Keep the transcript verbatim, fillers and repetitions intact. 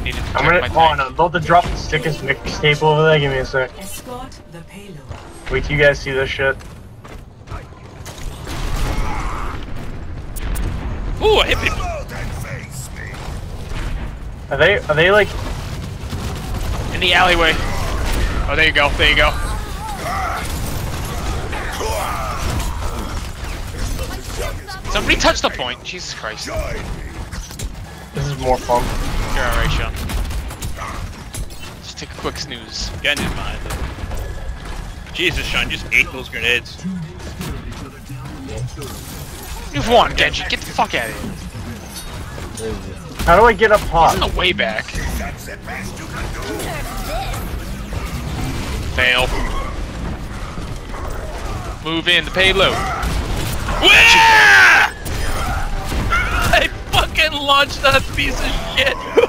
Needed to I'm gonna hold on. I'm about to drop the stickers mixtape over there. Give me a sec. Escort the payload. Wait till you guys see this shit. Ooh, I hit people. Are they? Are they like? In the alleyway. Oh, there you go. There you go. Somebody touch the point. Jesus Christ. This is more fun. You're alright, Sean. Just take a quick snooze. Gun is mine. Jesus, Sean, just ate those grenades. You've won, Genji. Get the fuck out of here. How do I get up hot? He's on the way back. Fail. Move in the payload. I fucking launched that piece of shit.